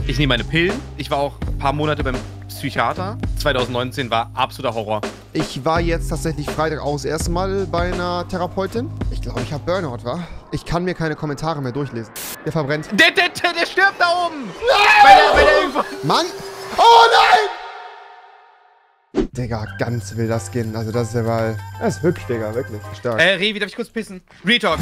Ich nehme meine Pillen. Ich war auch ein paar Monate beim Psychiater. 2019 war absoluter Horror. Ich war jetzt tatsächlich Freitag auch das erste Mal bei einer Therapeutin. Ich glaube, ich habe Burnout, wa? Ich kann mir keine Kommentare mehr durchlesen. Der verbrennt. Der stirbt da oben! Nein! Weil der irgendwo... Mann! Oh nein! Digga, ganz wilder Skin. Also das ist ja mal... Das ist hübsch, Digga. Wirklich stark. Revi, darf ich kurz pissen? Retalk.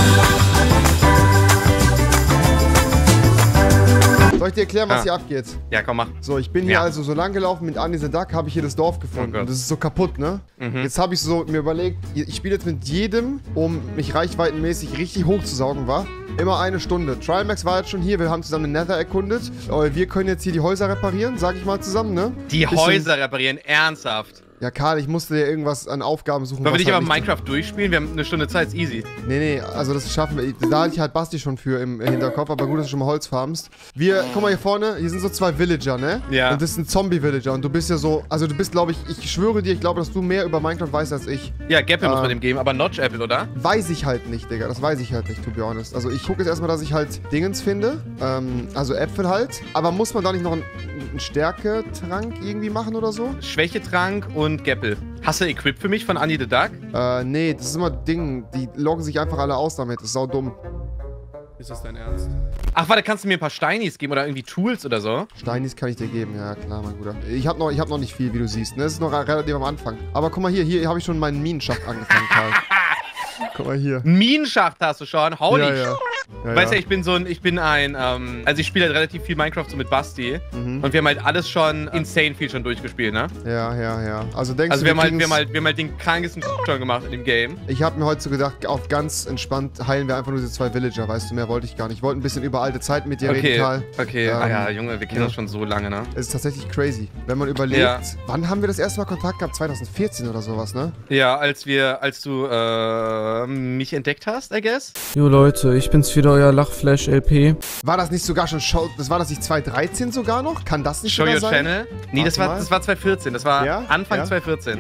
Soll ich dir erklären, was hier abgeht? Ja, komm, mach. So, ich bin hier also so lang gelaufen mit Andy the Duck, habe ich hier das Dorf gefunden. Oh Gott. Und das ist so kaputt, ne? Mhm. Jetzt habe ich so mir überlegt, ich spiele jetzt mit jedem, um mich reichweitenmäßig richtig hochzusaugen, war. Immer eine Stunde. Trialmax war jetzt schon hier, wir haben zusammen den Nether erkundet. Wir können jetzt hier die Häuser reparieren, sag ich mal zusammen, ne? Die Häuser reparieren, ernsthaft. Ja, Karl, ich musste dir irgendwas an Aufgaben suchen. Wollen wir nicht halt aber Minecraft durchspielen? Wir haben eine Stunde Zeit, ist easy. Nee, also das schaffen wir. Da hatte ich halt Basti schon für im Hinterkopf, aber gut, dass du schon mal Holz farmst. Guck mal hier vorne, hier sind so zwei Villager, ne? Ja. Und das sind Zombie-Villager und du bist ja so, also du bist, glaube ich schwöre dir, ich glaube, dass du mehr über Minecraft weißt als ich. Ja, Gapple muss man dem geben, aber Notch Apple, oder? Weiß ich halt nicht, Digga, das weiß ich halt nicht, to be honest. Also ich gucke jetzt erstmal, dass ich halt Dingens finde, also Äpfel halt. Aber muss man da nicht noch einen Stärketrank irgendwie machen oder so? Schwächetrank und Gapple. Hast du Equip für mich von Andy the Duck? Nee, das ist immer Ding, die loggen sich einfach alle aus damit, das ist sau dumm. Ist das dein Ernst? Ach, warte, kannst du mir ein paar Steinis geben oder irgendwie Tools oder so? Steinis kann ich dir geben, ja klar, mein Guter. Ich hab noch nicht viel, wie du siehst, ne? Das ist noch relativ am Anfang. Aber guck mal hier habe ich schon meinen Minenschacht angefangen, Karl. Guck mal hier. Minenschacht hast du schon, holy Ja. Weißt du, also ich spiele halt relativ viel Minecraft so mit Basti und wir haben halt alles schon insane viel schon durchgespielt, ne? Ja. Also denkst Also du, wir haben halt den krankesten schon gemacht in dem Game. Ich habe mir heute so gedacht, auf ganz entspannt heilen wir einfach nur diese zwei Villager, weißt du, mehr wollte ich gar nicht. Ich wollte ein bisschen über alte Zeiten mit dir reden, Karl. Okay, ja, Junge, wir kennen uns schon so lange, ne? Es ist tatsächlich crazy, wenn man überlegt, wann haben wir das erste Mal Kontakt gehabt? 2014 oder sowas, ne? Ja, als du mich entdeckt hast, I guess. Jo Leute, ich bin's wieder, euer Lachflash-LP. War das nicht sogar schon war das nicht 2013 sogar noch? Kann das nicht Show sogar Your sein? Channel? Nee, das war 2014. Das war Anfang 2014.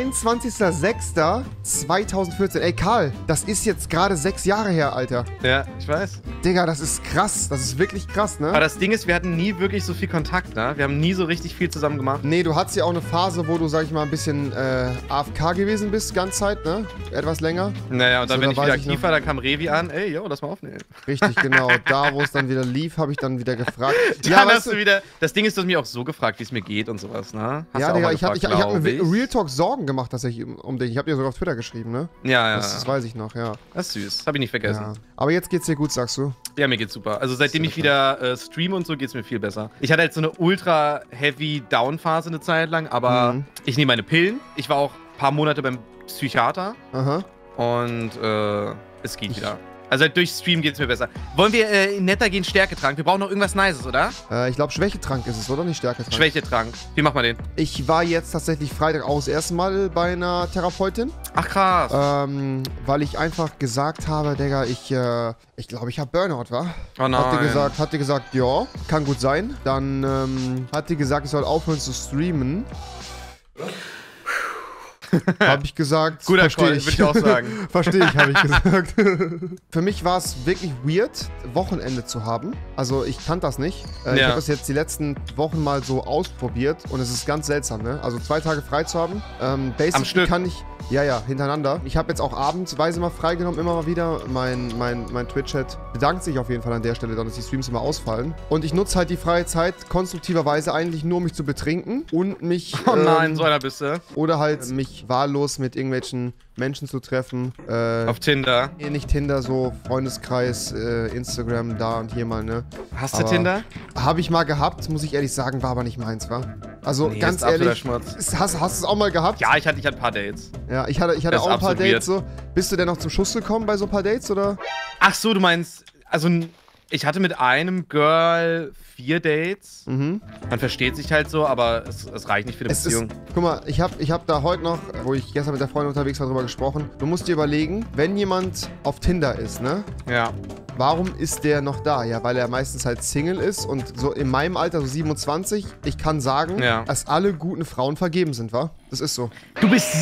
23.06.2014. Ey, Karl, das ist jetzt gerade 6 Jahre her, Alter. Ja, ich weiß. Digga, das ist krass. Das ist wirklich krass, ne? Aber das Ding ist, wir hatten nie wirklich so viel Kontakt, ne? Wir haben nie so richtig viel zusammen gemacht. Nee, du hattest ja auch eine Phase, wo du, sag ich mal, ein bisschen AFK gewesen bist, ganz Zeit, ne? Etwas länger. Naja, und dann, So, wenn ich wieder aktiv war, dann kam Revi an. Ey, yo, lass mal aufnehmen. Richtig, genau. Da, wo es dann wieder lief, habe ich dann wieder gefragt. Ja, hast du wieder. Das Ding ist, du hast mich auch so gefragt, wie es mir geht und sowas, ne? Hast ja, du auch Digga, mal ich hab mir Real Talk Sorgen gemacht, tatsächlich um dich. Ich habe dir sogar auf Twitter geschrieben, ne? Ja. Das weiß ich noch, ja. Das ist süß. Hab ich nicht vergessen. Ja. Aber jetzt geht's dir gut, sagst du? Ja, mir geht's super. Also seitdem ich wieder streame und so, geht's mir viel besser. Ich hatte halt so eine ultra heavy Down-Phase eine Zeit lang, aber ich nehme meine Pillen. Ich war auch ein paar Monate beim Psychiater. Aha. Und es geht wieder. Also halt durch Stream geht's mir besser. Wollen wir netter gehen, Stärketrank? Wir brauchen noch irgendwas Nices, oder? Ich glaube, Schwächetrank ist es, oder? Nicht Stärketrank. Schwächetrank. Wie macht man den? Ich war jetzt tatsächlich Freitag auch das erste Mal bei einer Therapeutin. Ach, krass. Weil ich einfach gesagt habe, Digga, ich glaube, ich habe Burnout, wa? Oh nein. Hat die gesagt, ja, kann gut sein. Dann hat die gesagt, ich soll aufhören zu streamen. Habe ich gesagt, guter verstehe ich. Würde ich auch sagen. Verstehe ich, habe ich gesagt. Für mich war es wirklich weird, Wochenende zu haben. Also ich kannte das nicht. Ich habe das jetzt die letzten Wochen mal so ausprobiert und es ist ganz seltsam, ne? Also 2 Tage frei zu haben. Basically kann ich... Ja, hintereinander. Ich habe jetzt auch abendsweise mal freigenommen, immer mal wieder. Mein Twitch-Chat bedankt sich auf jeden Fall an der Stelle, dass die Streams immer ausfallen. Und ich nutze halt die freie Zeit konstruktiverweise eigentlich nur, um mich zu betrinken und mich... Oh nein, so einer bist du. Oder halt mich wahllos mit irgendwelchen Menschen zu treffen. Auf Tinder? Nee, nicht Tinder, so Freundeskreis, Instagram, da und hier mal, ne? Hast du Tinder? Habe ich mal gehabt, muss ich ehrlich sagen, war aber nicht meins, wa? Also nee, ganz ehrlich, Schmutz. Hast du es auch mal gehabt? Ja, ich hatte ein paar Dates. Ja, ich hatte auch ein paar Dates so. Bist du denn noch zum Schuss gekommen bei so ein paar Dates, oder? Ach so, du meinst, also ich hatte mit einem Girl 4 Dates. Man versteht sich halt so, aber es reicht nicht für eine Beziehung. Guck mal, ich hab da heute noch, wo ich gestern mit der Freundin unterwegs war, drüber gesprochen. Du musst dir überlegen, wenn jemand auf Tinder ist, ne? Ja. warum ist der noch da? Ja, weil er meistens halt Single ist und so in meinem Alter, so 27, ich kann sagen, dass alle guten Frauen vergeben sind, wa? Das ist so. Du bist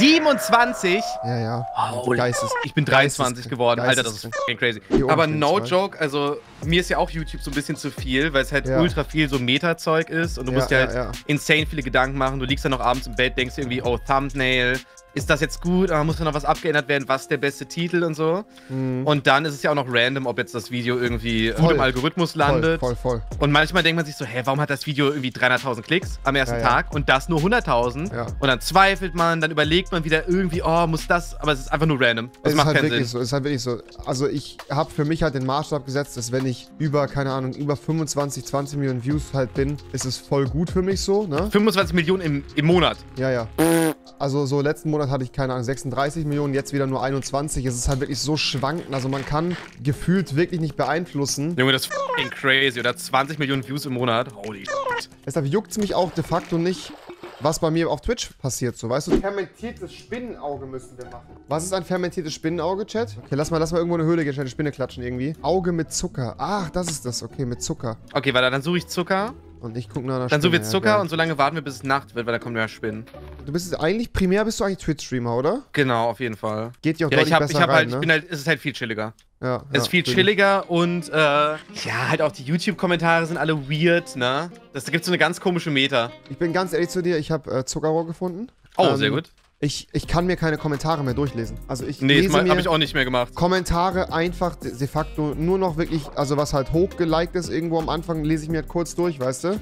27? Ja, ja. Oh, ich bin 23 geworden. Alter, das ist fucking crazy. Aber no joke, also mir ist ja auch YouTube so ein bisschen zu viel, weil es halt ultra viel so Meta-Zeug ist und du musst dir halt insane viele Gedanken machen. Du liegst dann noch abends im Bett, denkst irgendwie, oh, Thumbnail, ist das jetzt gut? Muss da noch was abgeändert werden? Was ist der beste Titel und so? Und dann ist es ja auch noch random, ob jetzt das Video irgendwie gut im Algorithmus landet. Voll. Und manchmal denkt man sich so, hä, warum hat das Video irgendwie 300.000 Klicks am ersten Tag und das nur 100.000? Ja. Und dann zweifelt man, dann überlegt man wieder irgendwie, oh, muss das, aber es ist einfach nur random. Das macht keinen Sinn. Es ist halt wirklich so. Also ich habe für mich halt den Maßstab gesetzt, dass wenn ich über, keine Ahnung, über 25, 20 Millionen Views halt bin, ist es voll gut für mich so, ne? 25 Millionen im Monat? Ja. Also so letzten Monat hatte ich, keine Ahnung, 36 Millionen, jetzt wieder nur 21. Es ist halt wirklich so schwankend. Also man kann gefühlt wirklich nicht beeinflussen. Junge, das ist fucking crazy. Oder 20 Millionen Views im Monat. Holy shit. Deshalb juckt es mich auch de facto nicht, was bei mir auf Twitch passiert, so, weißt du? Fermentiertes Spinnenauge müssen wir machen. Was ist ein fermentiertes Spinnenauge, Chat? Okay, lass mal irgendwo in eine Höhle gehen, schnell eine Spinne klatschen irgendwie. Auge mit Zucker. Ach, das ist das. Okay, mit Zucker. Okay, warte, dann suche ich Zucker. Und ich gucke nach einer Dann suchen wir Zucker und so lange warten wir, bis es Nacht wird, weil da kommen ja Spinnen. Du bist eigentlich, primär bist du eigentlich Twitch-Streamer, oder? Genau, auf jeden Fall. Geht dir auch deutlich besser rein, ne? Es ist halt viel chilliger. Ja, es ist viel chilliger und, ja, halt auch die YouTube-Kommentare sind alle weird, ne? Da gibt so eine ganz komische Meta. Ich bin ganz ehrlich zu dir, ich habe Zuckerrohr gefunden. Oh, sehr gut. Ich kann mir keine Kommentare mehr durchlesen. Also ich lese mir habe ich auch nicht mehr gemacht. Kommentare einfach de facto nur noch wirklich, also was halt hochgeliked ist irgendwo am Anfang, lese ich mir halt kurz durch, weißt du?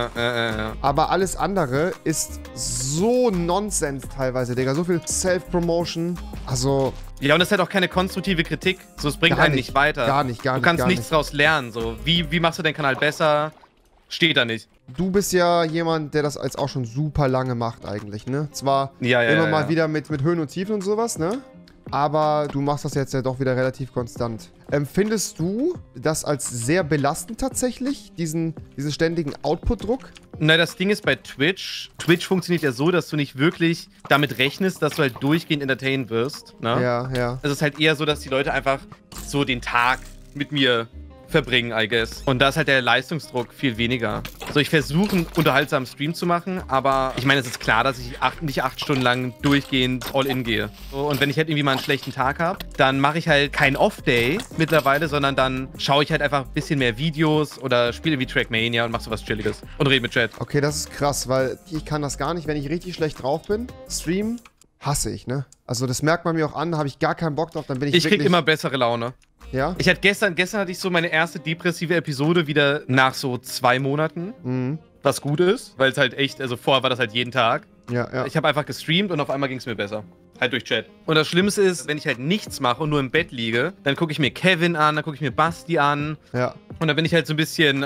Ja. Aber alles andere ist so Nonsens teilweise, Digga. So viel Self-Promotion. Also... Ja, und das ist halt auch keine konstruktive Kritik. So, es bringt einen nicht weiter. Gar nicht. Du kannst nichts draus lernen. So, wie machst du deinen Kanal besser? Steht da nicht. Du bist ja jemand, der das jetzt auch schon super lange macht eigentlich, ne? Zwar immer mal wieder mit Höhen und Tiefen und sowas, ne? Aber du machst das jetzt ja doch wieder relativ konstant. Empfindest du das als sehr belastend tatsächlich, diesen ständigen Output-Druck? Na, das Ding ist bei Twitch. Twitch funktioniert ja so, dass du nicht wirklich damit rechnest, dass du halt durchgehend entertained wirst, ne? Ja. Es ist halt eher so, dass die Leute einfach so den Tag mit mir verbringen, I guess. Und da ist halt der Leistungsdruck viel weniger. Also ich versuche, einen unterhaltsamen Stream zu machen, aber ich meine, es ist klar, dass ich nicht 8 Stunden lang durchgehend all-in gehe. So, und wenn ich halt irgendwie mal einen schlechten Tag habe, dann mache ich halt keinen Off-Day mittlerweile, sondern dann schaue ich halt einfach ein bisschen mehr Videos oder spiele wie Trackmania und mache sowas Chilliges und rede mit Chat. Okay, das ist krass, weil ich kann das gar nicht, wenn ich richtig schlecht drauf bin. Stream hasse ich, ne? Also das merkt man mir auch an, da habe ich gar keinen Bock drauf, dann bin ich krieg immer bessere Laune. Ja? Gestern hatte ich so meine erste depressive Episode wieder nach so 2 Monaten. Was gut ist, weil es halt echt, also vorher war das halt jeden Tag. Ja. Ich habe einfach gestreamt und auf einmal ging es mir besser. Halt durch Chat. Und das Schlimmste ist, wenn ich halt nichts mache und nur im Bett liege, dann gucke ich mir Kevin an, dann gucke ich mir Basti an. Ja. Und dann bin ich halt so ein bisschen,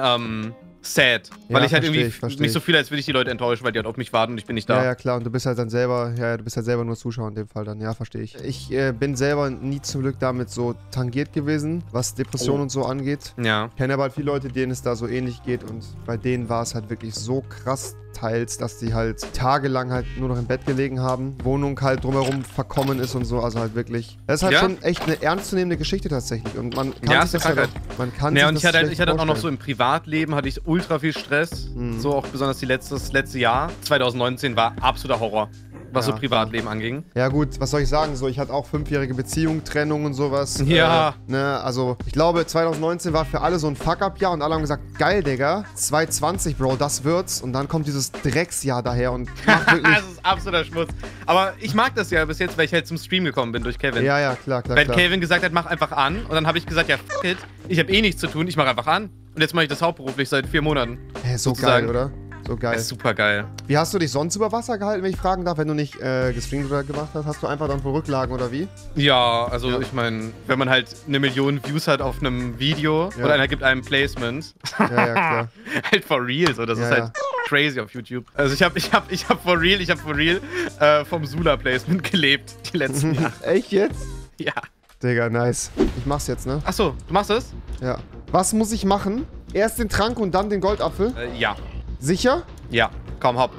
sad, weil ich halt irgendwie mich so fühle, als würde ich die Leute enttäuschen, weil die halt auf mich warten und ich bin nicht da. Ja, klar, und du bist halt dann selber, du bist halt selber nur Zuschauer in dem Fall dann, ja, verstehe ich. Ich bin selber nie zum Glück damit so tangiert gewesen, was Depressionen und so angeht. Ja. Ich kenne aber halt viele Leute, denen es da so ähnlich geht und bei denen war es halt wirklich so krass teils, dass die halt tagelang halt nur noch im Bett gelegen haben, Wohnung halt drumherum verkommen ist und so, also halt wirklich. Das ist halt schon echt eine ernstzunehmende Geschichte tatsächlich und man kann sich das halt auch, man kann sich und das ich hatte auch noch so im Privatleben, hatte ich ultra viel Stress, so auch besonders das letzte Jahr. 2019 war absoluter Horror, was so Privatleben anging. Ja gut, was soll ich sagen, so ich hatte auch 5-jährige Beziehung, Trennung und sowas. Ja. Ne, also ich glaube 2019 war für alle so ein Fuck-Up-Jahr und alle haben gesagt, geil Digga, 2020 Bro, das wird's und dann kommt dieses Drecksjahr daher und macht wirklich... Das ist absoluter Schmutz. Aber ich mag das ja bis jetzt, weil ich halt zum Stream gekommen bin durch Kevin. Ja, klar. Weil Kevin gesagt hat, mach einfach an und dann habe ich gesagt, ja fuck it, ich habe eh nichts zu tun, ich mach einfach an. Und jetzt mache ich das hauptberuflich seit 4 Monaten. So sozusagen. Geil, oder? So geil. Das ist super geil. Wie hast du dich sonst über Wasser gehalten, wenn ich fragen darf, wenn du nicht gestreamt oder gemacht hast? Hast du einfach dann vor Rücklagen oder wie? Ja, also ich meine, wenn man halt 1 Million Views hat auf einem Video und einer gibt einem Placement. Ja, klar. Halt for real, so. Das ist halt crazy auf YouTube. Also ich hab for real vom Sula-Placement gelebt, die letzten Jahre. Echt jetzt? Ja. Digga, nice. Ich mach's jetzt, ne? Achso, du machst es? Ja. Was muss ich machen? Erst den Trank und dann den Goldapfel? Ja. Sicher? Ja. Komm, hopp.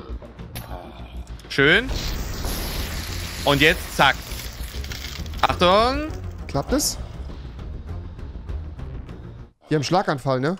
Schön. Und jetzt, zack. Achtung. Klappt es? Die haben Schlaganfall, ne?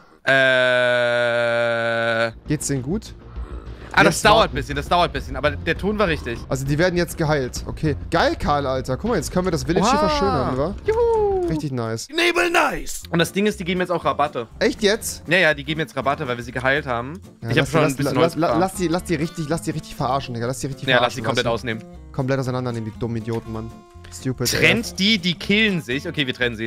Geht's denen gut? Ah, das dauert ein bisschen, aber der Ton war richtig. Also die werden jetzt geheilt. Okay. Geil, Karl, Alter. Guck mal, jetzt können wir das Village hier verschönern, wa? Juhu! Richtig nice. Nebel nice! Und das Ding ist, die geben jetzt auch Rabatte. Echt jetzt? Ja, die geben jetzt Rabatte, weil wir sie geheilt haben. Ja, ich hab schon ein bisschen Holz gefahren. lass die richtig verarschen, Digga. Lass die richtig Ja, verarschen. lass die komplett ausnehmen. Komplett auseinandernehmen, die dummen Idioten, Mann. Stupid. Trennt die killen sich. Okay, wir trennen sie.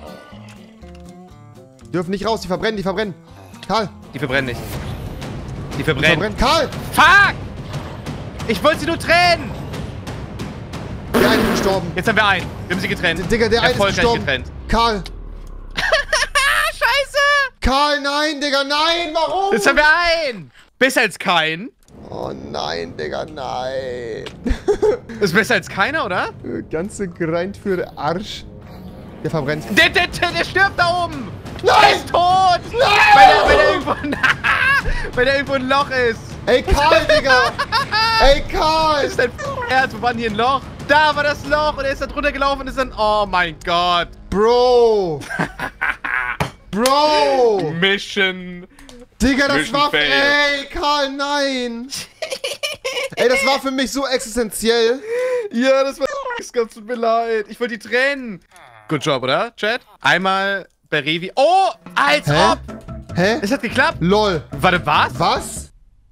Die dürfen nicht raus, die verbrennen. Karl! Die verbrennen nicht. Die verbrennen. Karl! Fuck! Ich wollte sie nur trennen! Der eine ist gestorben. Jetzt haben wir einen. Wir haben sie getrennt. Digga, der eine ist gestorben. Getrennt. Karl! Scheiße! Karl, nein, Digga, nein! Warum? Jetzt haben wir einen! Besser als kein. Oh nein, Digga, nein. Ist besser als keiner, oder? Ganze Grind für den Arsch. Der verbrennt. Der stirbt da oben! Nein! Der ist tot! Nein! Weil der irgendwo ein Loch ist! Ey, Karl, Digga! Ey, Karl! Das ist ein Herz, wo war denn hier ein Loch? Da war das Loch und er ist da drunter gelaufen und ist dann... Oh mein Gott! Bro! Bro! Mission! Digga, das Mission war... fail. Ey, Karl, nein! Ey, das war für mich so existenziell. Ja, das war... Es tut mir leid. Ich wollte die trennen. Good job, oder, Chat? Einmal bei Revi... Oh! Als ob! Hä? Es hat geklappt. LOL. Warte, was? Was?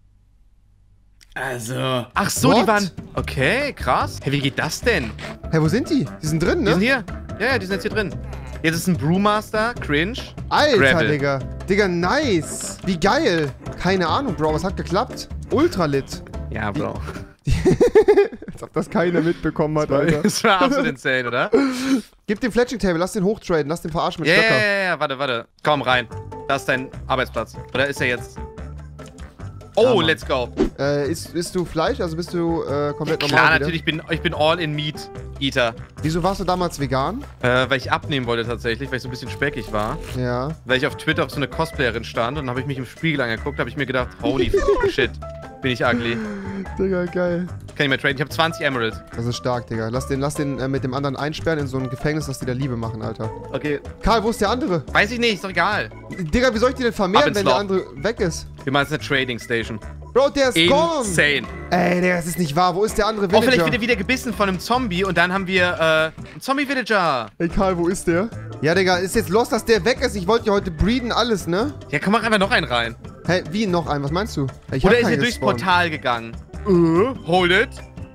Also... Ach so, What? die waren... Okay, krass. Hey, wie geht das denn? Hä, wo sind die? Die sind drin, Die ne? sind hier. Ja, die sind jetzt hier drin. Jetzt ist ein Brewmaster, Cringe. Alter, Gravel. Digga. Digga, nice. Wie geil. Keine Ahnung, Bro. Was hat geklappt? Ultra lit. Ja, Bro. Als ob das keiner mitbekommen hat, Alter. Das war absolut insane, oder? Gib den Fletching Table, lass den hochtraden, lass den verarschen mit Ja, Stöcker. ja, warte. Komm rein. Da ist dein Arbeitsplatz. Oder ist er jetzt? Oh, Mann. let's go. Isst du Fleisch? Also bist du komplett normal Klar, wieder? natürlich, ich bin all in Meat Eater. Wieso warst du damals vegan? Weil ich abnehmen wollte tatsächlich, weil ich so ein bisschen speckig war. Ja. Weil ich auf Twitter auf so eine Cosplayerin stand und dann habe ich mich im Spiegel angeguckt, habe ich mir gedacht, holy shit, bin ich ugly. Digga, geil. Kann ich mal traden? Ich habe 20 Emeralds. Das ist stark, Digga. Lass den mit dem anderen einsperren in so ein Gefängnis, dass die da Liebe machen, Alter. Okay. Karl, wo ist der andere? Weiß ich nicht, ist doch egal. Digga, wie soll ich die denn Ab vermehren, ins wenn der Loch. andere weg ist? Wir machen jetzt eine Trading Station. Bro, der ist gone. Insane. Ey, Digga, das ist nicht wahr. Wo ist der andere Oh, Villager? vielleicht wird er wieder gebissen von einem Zombie und dann haben wir einen Zombie-Villager. Ey, Karl, wo ist der? Ja, Digga, ist jetzt los, dass der weg ist. Ich wollte ja heute breeden, alles, ne? Ja, komm, mach einfach noch einen rein. Hä, wie noch einen? Was meinst du? Ich Oder hab ist er keinen durchs gespawnt. Portal gegangen? Hold it.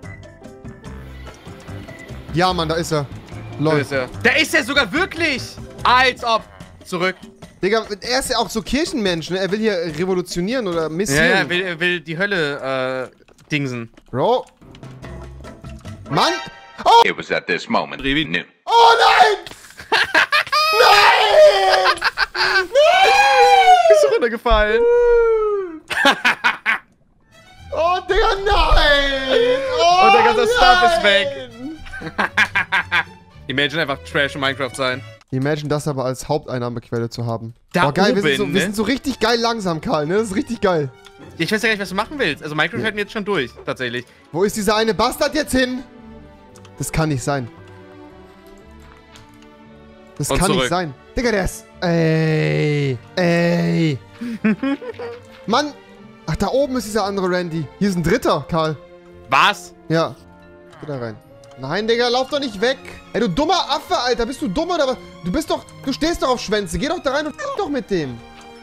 Ja, Mann, da ist er. Da Lol. ist er. Da ist er sogar wirklich. Als ob. Zurück. Digga, er ist ja auch so Kirchenmensch, ne? Er will hier revolutionieren oder Ja, missieren. er will die Hölle dingsen. Bro. Mann! It was at this moment he knew. Oh nein! Nein! Bist du runtergefallen? Oh, Digga, nein! Oh, Und der ganze Stuff ist nein! weg. Imagine einfach Trash in Minecraft sein. Imagine das aber als Haupteinnahmequelle zu haben. Da oh, geil, oben, wir ne? sind so richtig geil langsam, Karl, ne? Das ist richtig geil. Ich weiß ja gar nicht, was du machen willst. Also Minecraft hält mir jetzt schon durch, tatsächlich. Wo ist dieser eine Bastard jetzt hin? Das kann nicht sein. Das Und kann zurück. nicht sein. Digga, der ist... Ey. Mann. Ach, da oben ist dieser andere Randy. Hier ist ein dritter, Karl. Was? Ja. Geh da rein. Nein, Digga, lauf doch nicht weg. Ey, du dummer Affe, Alter. Bist du dumm oder was? Du stehst doch auf Schwänze. Geh doch da rein und f*** doch mit dem.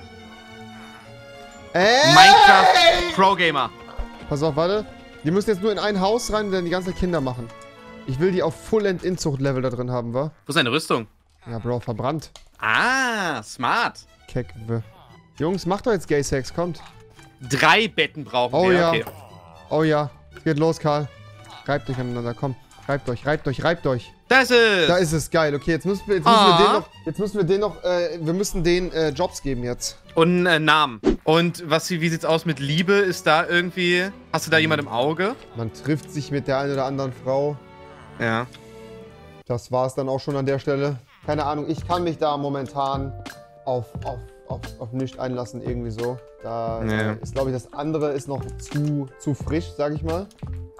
Ey! Minecraft Pro Gamer. Pass auf, warte. Die müssen jetzt nur in ein Haus rein und dann die ganzen Kinder machen. Ich will die auf Full-End-Inzucht-Level da drin haben, wa? Wo ist deine Rüstung? Ja, Bro, verbrannt. Ah, smart. Keckwe. Jungs, macht doch jetzt Gay Sex, kommt. 3 Betten brauchen Oh wir. ja. Okay. Oh ja. Es geht los, Karl. Reibt euch aneinander, komm. Reibt euch, reibt euch, reibt euch. Da ist es. Da ist es, geil. Okay, jetzt müssen wir den noch, wir müssen den Jobs geben jetzt. Und Namen. Und wie sieht's aus mit Liebe? Ist da irgendwie... Hast du da jemand im Auge? Man trifft sich mit der einen oder anderen Frau. Ja. Das war's dann auch schon an der Stelle. Keine Ahnung, ich kann mich da momentan auf nichts einlassen, irgendwie so. Da Nee. ist, glaube ich, das andere ist noch zu frisch, sag ich mal.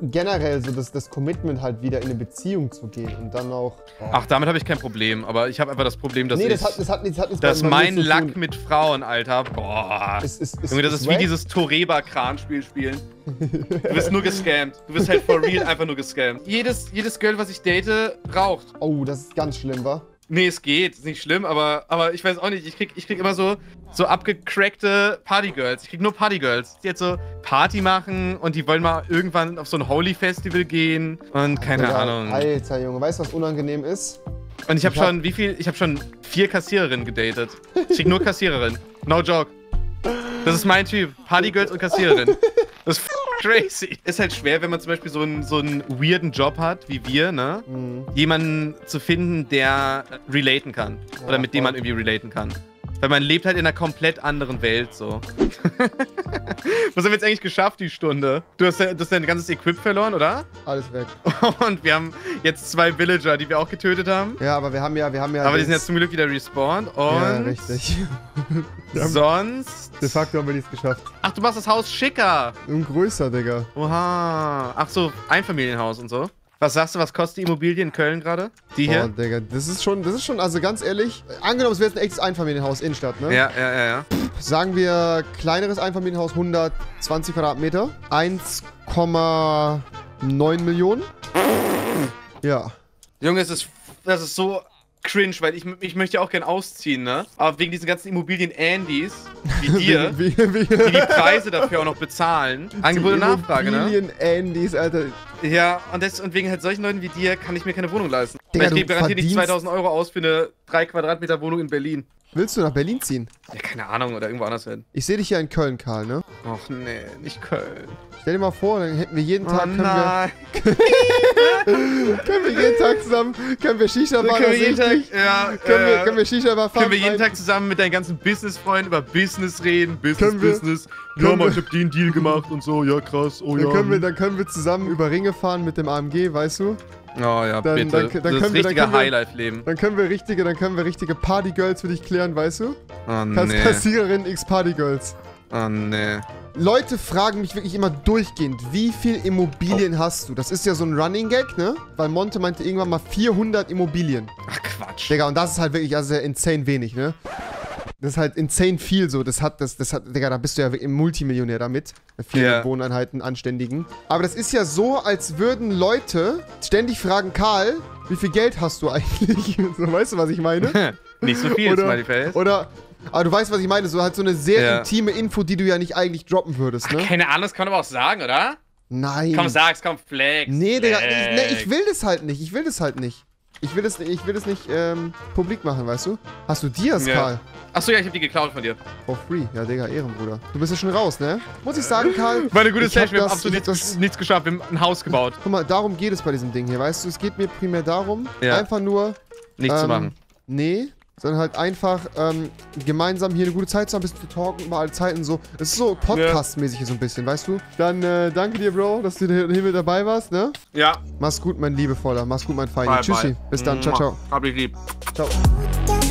generell so das Commitment halt wieder in eine Beziehung zu gehen und dann auch... Oh. Ach, damit habe ich kein Problem, aber ich habe einfach das Problem, dass dass mein Lack mit Frauen, Alter, boah. Junge, das ist wie dieses Toreba-Kran-Spiel spielen. Du wirst nur gescammt. Du wirst halt for real einfach nur gescammt. Jedes Girl, was ich date, raucht. Oh, das ist ganz schlimm, wa? Nee, es geht. Ist nicht schlimm, aber ich weiß auch nicht. Ich krieg immer so abgecrackte Partygirls. Ich krieg nur Partygirls, die jetzt so Party machen und die wollen mal irgendwann auf so ein Holy-Festival gehen und keine Ahnung. Alter, Junge, weißt du, was unangenehm ist? Und ich habe schon 4 Kassiererinnen gedatet. Ich krieg nur Kassiererinnen. No joke. Das ist mein Typ. Partygirls und Kassiererin. Das ist crazy. Ist halt schwer, wenn man zum Beispiel so einen weirden Job hat, wie wir, ne? Mhm. Jemanden zu finden, der relaten kann. Ja, oder mit dem man irgendwie relaten kann. Weil man lebt halt in einer komplett anderen Welt, so. Was haben wir jetzt eigentlich geschafft, die Stunde? Du hast dein ganzes Equip verloren, oder? Alles weg. Und wir haben jetzt 2 Villager, die wir auch getötet haben. Ja, aber wir haben ja... Aber die sind jetzt zum Glück wieder respawned und... Ja, richtig. Sonst... De facto haben wir nichts geschafft. Ach, du machst das Haus schicker. Und größer, Digga. Oha. Ach so, Einfamilienhaus und so. Was sagst du, was kostet die Immobilie in Köln gerade? Die hier? Oh, Digga, das ist schon, also ganz ehrlich, angenommen, es wäre jetzt ein echtes Einfamilienhaus, Innenstadt, ne? Ja. Sagen wir, kleineres Einfamilienhaus, 120 Quadratmeter, 1,9 Millionen. Ja. Junge, das ist so cringe, weil ich möchte ja auch gern ausziehen, ne? Aber wegen diesen ganzen Immobilien-Andys, wie dir, die Preise dafür auch noch bezahlen. Angebot und Nachfrage, ne? Immobilien-Andys, Alter. Ja, und wegen halt solchen Leuten wie dir kann ich mir keine Wohnung leisten. Digga, weil ich gebe garantiert nicht 2000 € aus für eine 3 Quadratmeter Wohnung in Berlin. Willst du nach Berlin ziehen? Ja, keine Ahnung, oder irgendwo anders hin. Ich sehe dich ja in Köln, Karl, ne? Ach nee, nicht Köln. Stell dir mal vor, dann hätten wir jeden Tag, können wir Shisha-Bar können wir Shisha-Bar fahren? Können wir jeden Tag zusammen mit deinen ganzen Business-Freunden über Business reden? Business. Ja, Mann, ich hab den Deal gemacht und so, ja krass, oh ja. Dann können wir zusammen über Ringe fahren mit dem AMG, weißt du? Oh ja, bitte. Das ist richtiger Highlife-Leben. Dann können wir richtige Partygirls für dich klären, weißt du? Oh nee. Kassiererin x Partygirls. Oh nee. Leute fragen mich wirklich immer durchgehend, wie viel Immobilien hast du? Das ist ja so ein Running Gag, ne? Weil Monte meinte irgendwann mal 400 Immobilien. Ach Quatsch. Digga, und das ist halt wirklich also insane wenig, ne? Das ist halt insane viel so. Digga, da bist du ja wirklich Multimillionär damit. 400 Wohneinheiten, anständigen. Aber das ist ja so, als würden Leute ständig fragen, Karl, wie viel Geld hast du eigentlich? So, weißt du, was ich meine? Nicht so viel, Smiley Face. Aber du weißt, was ich meine. So halt so eine sehr intime Info, die du ja nicht eigentlich droppen würdest, ne? Ach, keine Ahnung, das kann man aber auch sagen, oder? Nein. Komm, sag's, komm, flex. Nee, Digga, ich will das halt nicht. Ich will das nicht publik machen, weißt du? Hast du Dias, Karl? Achso, ja, ich hab die geklaut von dir. For free. Ja, Digga, Ehrenbruder. Du bist ja schon raus, ne? Muss ich sagen, Karl. Meine gute Session, wir haben absolut nichts geschafft. Wir haben ein Haus gebaut. Guck mal, darum geht es bei diesem Ding hier, weißt du? Es geht mir primär darum, einfach nur... Nichts zu machen. Nee, sondern halt einfach gemeinsam hier eine gute Zeit zu haben, ein bisschen zu talken über alle Zeiten so. Das ist so Podcast-mäßig hier so ein bisschen, weißt du? Dann danke dir, Bro, dass du hier mit dabei warst, ne? Ja. Mach's gut, mein Liebevoller. Mach's gut, mein Feini. Tschüssi. Bis dann. Ciao, ciao. Hab dich lieb. Ciao.